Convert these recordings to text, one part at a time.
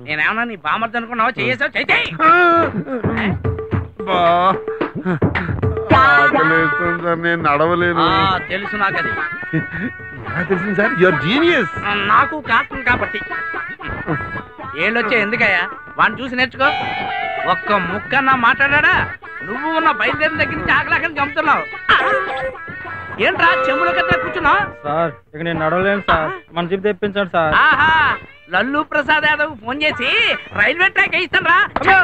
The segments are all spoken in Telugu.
నేనేమన్నా నీ బామర్ది అనుకున్నావా? చేసావు చైతే నేను నడవలేను. తెలుసు నాకు అది. తెలిసింది సార్, యువర్ జీనియస్. నాకు కాకుండా కాబట్టి ఏళ్ళొచ్చా ఎందుకయ్యా? వాడిని చూసి నేర్చుకో. ఒక్క ముక్కన్నా మాట్లాడా నువ్వు ఉన్న బయలుదేరిన దగ్గర నుంచి ఆకలాకని గమ్ముతున్నావు. ఏంట్రా చెంబులో కదా కూర్చున్నావు? సార్ ఇక నేను నడవలేను సార్, మన జీప్ తెప్పించండి సార్. ఆహా, లల్లు ప్రసాద్ యాదవ్ ఫోన్ చేసి రైల్వే ట్రాక్ వేయిస్తాను రా.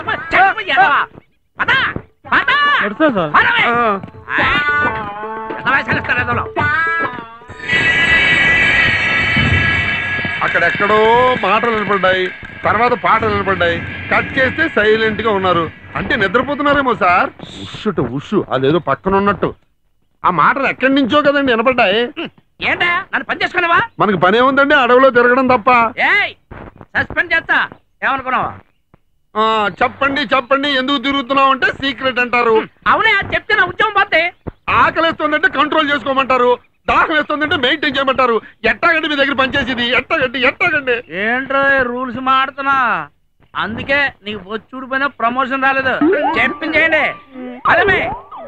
అక్కడెక్కడో మాటలు నిలబడ్డాయి, తర్వాత పాటలు నిలబడ్డాయి. కట్ చేస్తే సైలెంట్ గా ఉన్నారు. అంటే నిద్రపోతున్నారేమో సార్. ఉషుట ఉషు అదేదో పక్కన ఉన్నట్టు. ఆ మాటలు ఎక్కడి నుంచో కదండి వినపడ్డాయి. ఏంటా నన్ను పని చేసుకున్నావా? మనకు పని ఏముందండి అడవిలో తిరగడం తప్ప. సస్పెండ్ చేస్తా ఏమనుకున్నావా? చెప్పండి చెప్పండి, ఎందుకు తిరుగుతున్నావు అంటే సీక్రెట్ అంటారు. అవునే చెప్తే నా ఉద్యోగం పోతే. ఆకలిస్తుందంటే కంట్రోల్ చేసుకోమంటారు, దాహం వేస్తుందంటే మెయింటైన్ చేయమంటారు. ఎట్టాగండి మీ దగ్గర పనిచేసేది? ఎట్టాగండి ఏంట్రా రూల్స్ మాడుతున్నా? అందుకే నీకు బొచ్చుడు పైన ప్రమోషన్ రాలేదు. చెప్పింది చేయండి. అదే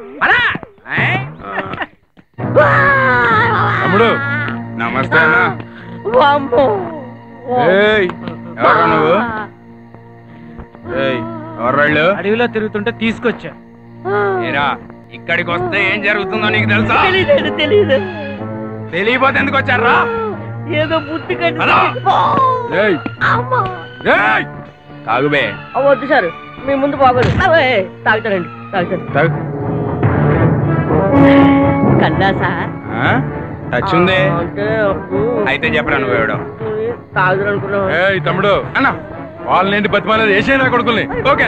తమ్ముడు నమస్తే అన్న. నువ్వు ఎవరాళ్ళు? అడవిలో తిరుగుతుంటే తీసుకొచ్చా. ఇక్కడికి వస్తే ఏం జరుగుతుందో నీకు తెలుసా? తెలీదు. తెలియపోతే ఎందుకు వచ్చారా? ఏదో బుద్ధి తాగుబే. వద్దు సార్, మీ ముందు బాగోదు. తాగుతానండి, తాగుతాను. కన్నా సార్ టచ్ ఉంది అయితే చెప్పరా నువ్వు ఎవడో తాగుతారు అనుకున్నావు. తమ్ముడు అన్న వాళ్ళేంటి బతిమాలేదు వేసేనా కొడుకుల్ని? ఓకే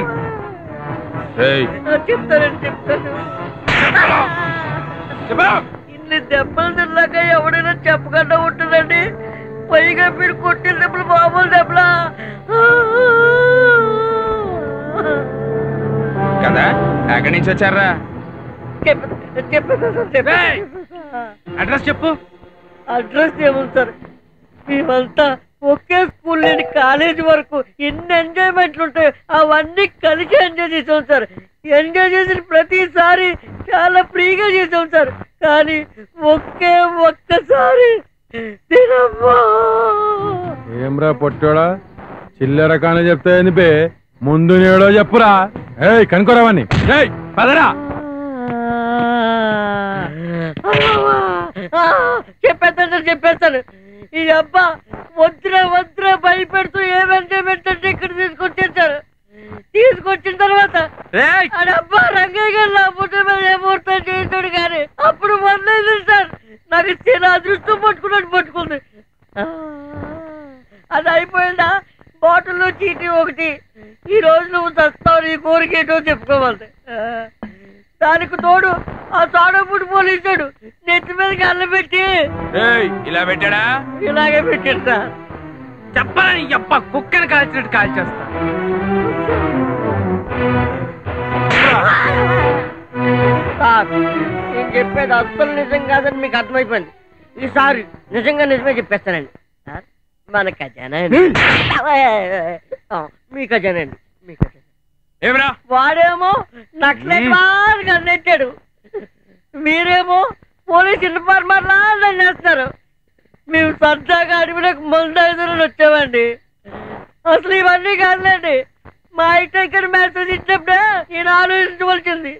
చెప్తానండి, ఇన్ని దెబ్బలు తిన్నాక ఎవడైనా చెప్పకుండా ఉంటుందండి. పైగా మీరు కొట్టిన దెబ్బలు మామూలు దెబ్బలా కదా? ఎక్కడి నుంచి వచ్చారా? అడ్రస్ చెప్పు. అడ్రస్ ఏముంది సార్, మేమంతా ఒకే స్కూల్ నుండి కాలేజీ వరకు ఎన్ని ఎంజాయ్మెంట్లు ఉంటాయో అవన్నీ కలిసి ఎంజాయ్ చేసాం సార్. ఎంజాయ్ చేసిన ప్రతిసారి చాలా ఫ్రీగా చేసాం సార్. కానీ ఒక్కసారి ఏమ్రా పొట్టోడా, చిల్లర కానీ చెప్తాయని పే ముందు నేడో చెప్పురా. కనుకోరావని పదరా. చెప్పేస్తాను. ఈ అబ్బా వద్దురా భయపెడుతూ ఏమంటే ఇక్కడ తీసుకొచ్చేసారు. తీసుకొచ్చిన తర్వాత అబ్బా రంగయ్య గారు నా పుట్టిన మీద ఏ ముహూర్తం చేశాడు కానీ అప్పుడు వదిలేదు సార్. నాకు చిన్న అదృష్టం పట్టుకుంది. అది అయిపోయిందా? బాటిల్లో చీటీ ఒకటి. ఈ రోజు నువ్వు చస్తావు, నీ కోరిక ఏంటో చెప్పుకోవాలి. దానికి తోడు ఆ సోడపుడు పోలీసాడు నెత్తి మీదకి అల్లబెట్టి ఇలా పెట్టాడా? ఇలాగే పెట్టాడు సార్. చెప్పాలని అబ్బా కుక్కని కాల్చినట్టు కాల్చేస్తా. సార్ నేను చెప్పేది అస్సలు నిజం కాదని మీకు అర్థమైపోయింది. ఈసారి నిజంగా నిజమే చెప్పేస్తానండి సార్. మన ఖజానా మీ ఖజానా అండి, మీ ఖజానా. వాడేమో నక్సలైట్ బాగా నెట్టాడు, మీరేమో పోలీస్ ఇన్ఫార్మర్లా చేస్తారు. మేము సరదాగా అడవిలోకి మందు ఐదులను వచ్చామండి. అసలు ఇవన్నీ కాదులేండి, మా ఐటైకర్ మెసేజ్ ఇచ్చినప్పుడే నేను ఆలోచించవలసింది.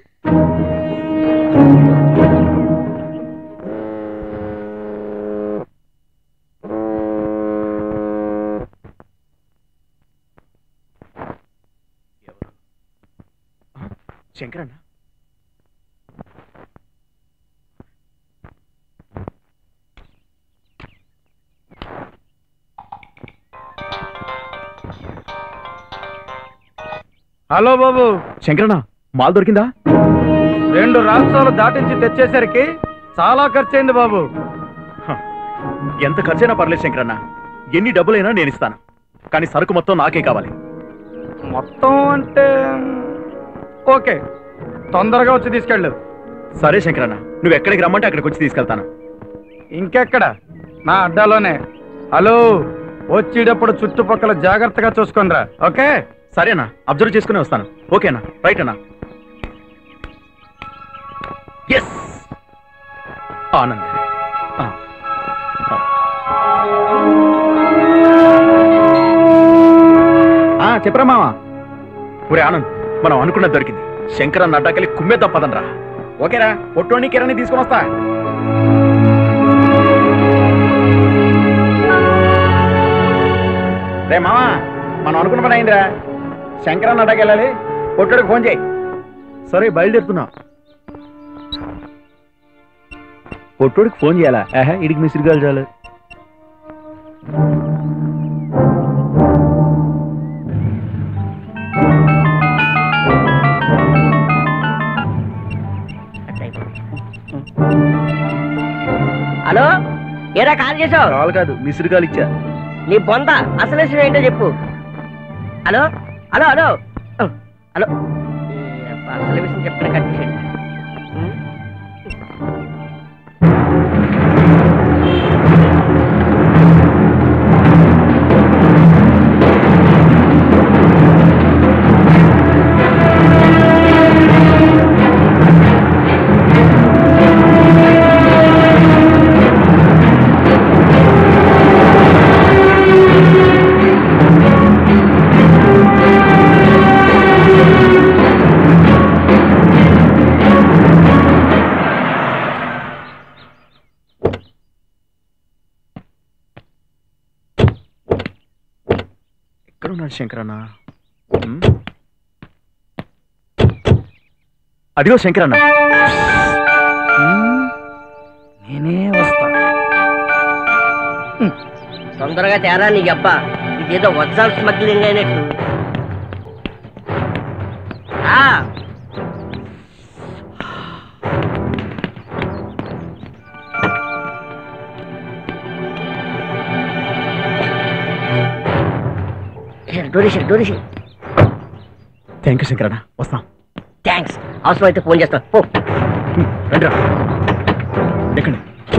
శంకరన్న హలో బాబు. శంకరన్న మాల్ దొరికిందా? 2 రాష్ట్రాలు దాటించి తెచ్చేసరికి చాలా ఖర్చయింది బాబు. ఎంత ఖర్చైనా పర్లేదు శంకరన్న, ఎన్ని డబ్బులైనా నేను ఇస్తాను. కానీ సరుకు మొత్తం నాకే కావాలి. మొత్తం అంటే ఓకే, తొందరగా వచ్చి తీసుకెళ్ళు. సరే శంకరన్న, నువ్వు ఎక్కడికి రమ్మంటే అక్కడికి వచ్చి తీసుకెళ్తాను. ఇంకెక్కడ? నా అడ్డాలోనే. హలో వచ్చేటప్పుడు చుట్టుపక్కల జాగ్రత్తగా చూసుకొనిరా. ఓకే? సరేనా, అబ్జర్వ్ చేసుకుని వస్తాను. ఓకేనా? రైట్ అన్నా. ఎస్ ఆనంద్. చెప్పరా మావా? ఒరే ఆనంద్, మనం అనుకున్నది దొరికింది. శంకరన్న అడ్డాకెళ్ళి కుమ్మేద్దాం పదనరా. ఓకేరా? పొట్టోని కిరణి తీసుకుని వస్తా. రే మావా, మనం అనుకున్న పని అయిందిరా. శంకరన్న అడ్డాకెళ్ళాలి. పొట్టోడికి ఫోన్ చేయి. సరే, బయలుదేరుతున్నా. పొట్టోడికి ఫోన్ చేయాలా? ఇడికి మిసిరిగాలు చాలు. హలో, ఏరా కాల్ చేసావు? కాల్ కాదు, మిసిరిగాలు ఇచ్చా. నీ బొంద అసలు విషయం ఏంటో చెప్పు. హలో హలో హలో హలో, అసలు విషయం చెప్తాను. కట్ చేయండి. ఎక్కడున్నాడు శంకరన్న? అదిగో శంకరన్న. నేనే వస్తా. తొందరగా తేరా నీకు అబ్బా. ఇదేదో వజ్రాలు స్మగ్లింగ్ అయినట్టు. Donation donation. థ్యాంక్ యూ శంకరన్న, వస్తాం. థ్యాంక్స్. అవసరం అయితే ఫోన్ చేస్తా. పో. రండిరా. ఎక్కండి.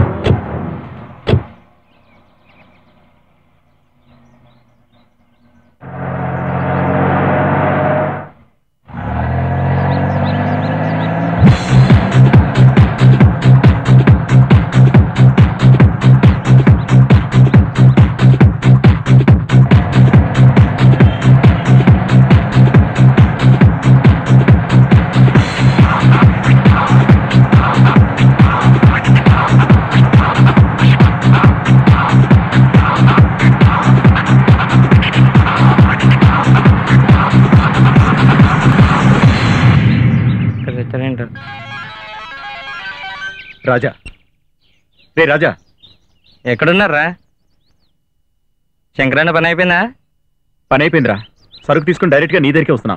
రాజా, రే రాజా, ఎక్కడున్నారా? శంకరన్న పని అయిపోయిందా? పని అయిపోయిందిరా. సరుకు తీసుకుని డైరెక్ట్ గా నీ దగ్గరికి వస్తున్నా.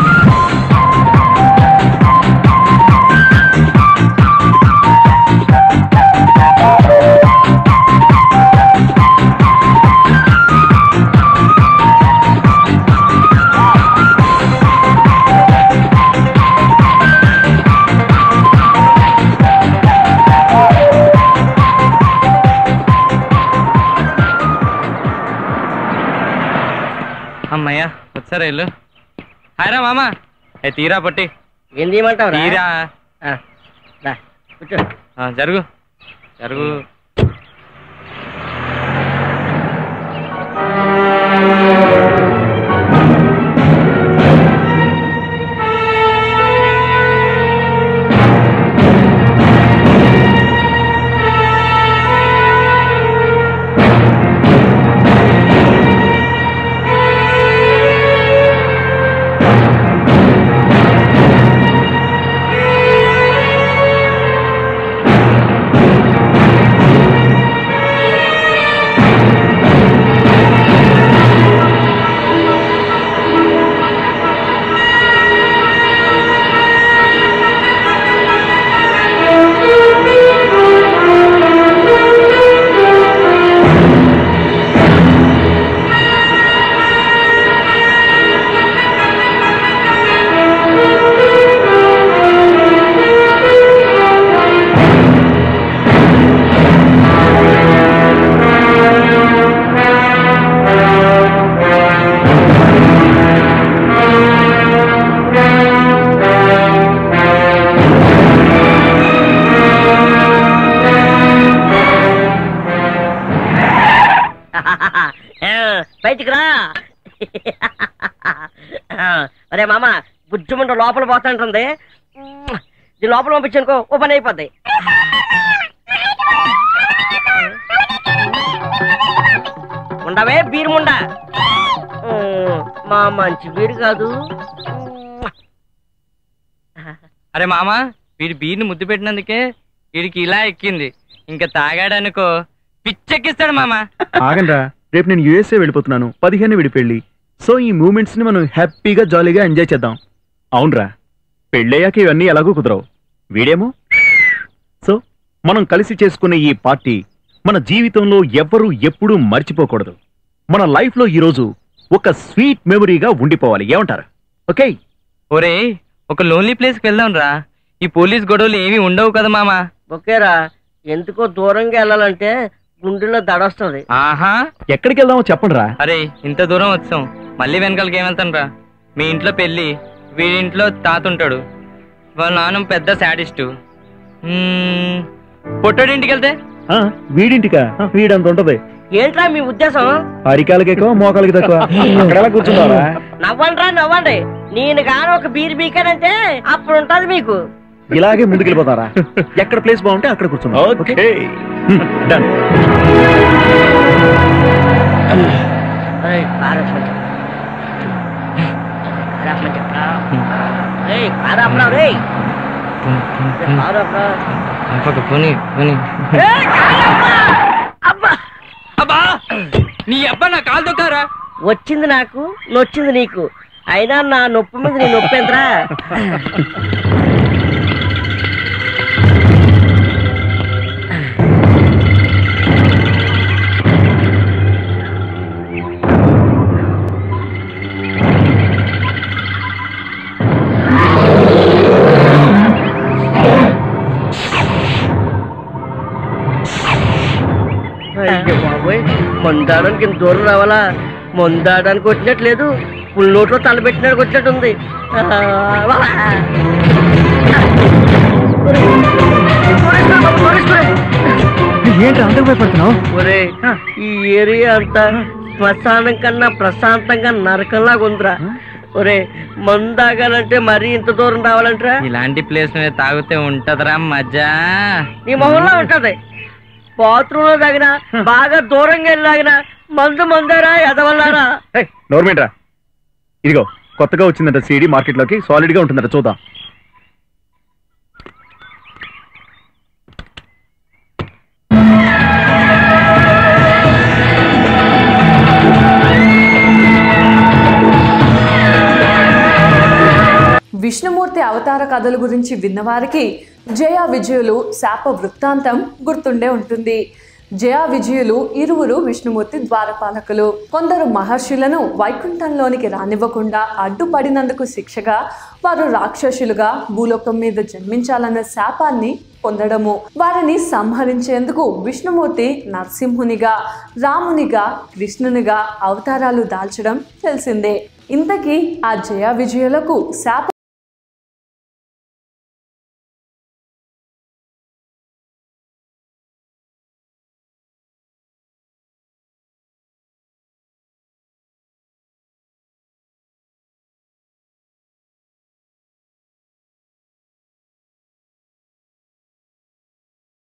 అమ్మయ్యా, వచ్చారా ఇల్లు? హాయరా మామా. తీరా పట్టి. ఏం తీయమంటావు? తీరా. కూర్చో. జరుగు జరుగు. బయటికి రా. అరే మామ బుజ్జుమంట లోపల పోతాంటుంది. ఇది లోపల పంపించనుకో ఓ పని అయిపోద్ది. ఉండవే బీరు ముండ. మా మంచి బీరు కాదు. అరే మామ వీడి బీర్ని ముద్దు పెట్టినందుకే వీడికి ఇలా ఎక్కింది. ఇంకా తాగాడనుకో పిచ్చెక్కిస్తాడు మామ. ఆగండ్రా, రేపు నేను యుఎస్ఏ వెళ్ళిపోతున్నాను. 15 విడి పెళ్లి. సో ఈ మూమెంట్స్ ని మనం హ్యాపీగా జాలీగా ఎంజాయ్ చేద్దాం. అవునరా, పెళ్ళయ్యాక ఇవన్నీ ఎలాగో కుదరవు. వీడేమో. సో మనం కలిసి చేసుకునే ఈ పార్టీ మన జీవితంలో ఎవ్వరూ ఎప్పుడూ మర్చిపోకూడదు. మన లైఫ్ లో ఈరోజు ఒక స్వీట్ మెమరీగా ఉండిపోవాలి. ఏమంటారు? ఓకే. ఒరే ఒక లోన్లీ ప్లేస్ కి వెళ్దాం రా. ఈ పోలీస్ గొడవలు ఏమీ ఉండవు కదా మామ. ఓకేరా, ఎందుకో దూరంగా వెళ్ళాలంటే గుండెల్లో దడొస్తుంది. ఆహా, ఎక్కడికి వెళ్దామో చెప్పండి రా. అరే ఇంత దూరం వచ్చాం, మళ్ళీ వెనకాలకి ఏమెళ్తాను రా. మీ ఇంట్లో పెళ్లి, వీడింట్లో తాత ఉంటాడు. వాళ్ళ నాన్న పెద్ద శాడిస్టు. పొట్టోడింటికి వెళ్తే వీడింటికా? వీడంత ఉంటది. ఏంట్రా మీ ఉద్దేశం? అరికాలకి ఎక్కువ, మోకాలకి తక్కువ. అక్కడ ఎలా కూర్చున్నారా? నవ్వండి నవ్వండి. నేను గాను ఒక బీర్ బీకానంటే అప్పుడు ఉంటది మీకు. ఇలాగే ముందుకెళ్ళిపోతారా? ఎక్కడ ప్లేస్ బాగుంటే అక్కడ కూర్చున్నా. Okay done. అబ్బా నీ అబ్బా నా కాలు తొక్కారా. వచ్చింది నాకు, నొచ్చింది నీకు. అయినా నా నొప్పి మీద నీ నొప్పి ఎంతరా? అయ్యో బాబోయ్, మందాడానికి ఇంత దూరం రావాలా? మందాడానికి వచ్చినట్లేదు, పుల్ నోట్లో తలబెట్టినట్టు వచ్చినట్టుంది. ఏంటి అంతకు భయపడుతున్నావు? ఒరే ఈ ఏరియా అంతా శ్మశానం కన్నా ప్రశాంతంగా నరకంలాగా ఉందిరా. ఒరే మందాగాలంటే మరీ ఇంత దూరం రావాలంటరా? ఇలాంటి ప్లేస్ మీద తాగితే ఉంటదరా మజా. నీ మొహంలో ఉంటది. బాత్రూమ్ లో తాగినా, బాగా దూరంగా వెళ్ళాగినా మందారా ఎదవల్లారా. నోర్మేంట్రా, ఇదిగో కొత్తగా వచ్చిందంట సీడీ మార్కెట్ లోకి. సాలిడ్ గా ఉంటుందట, చూద్దాం. విష్ణుమూర్తి అవతార కథల గురించి విన్నవారికి జయ విజయులు శాప వృత్తాంతం గుర్తుండే ఉంటుంది. జయ విజయులు ఇరువురు విష్ణుమూర్తి ద్వారపాలకులు. కొందరు మహర్షులను వైకుంఠంలోనికి రానివ్వకుండా అడ్డుపడినందుకు శిక్షగా వారు రాక్షసులుగా భూలోకం మీద జన్మించాలన్న శాపాన్ని పొందడము. వారిని సంహరించేందుకు విష్ణుమూర్తి నరసింహునిగా, రామునిగా, కృష్ణునిగా అవతారాలు దాల్చడం తెలిసిందే. ఇంతకీ ఆ జయ విజయులకు శాప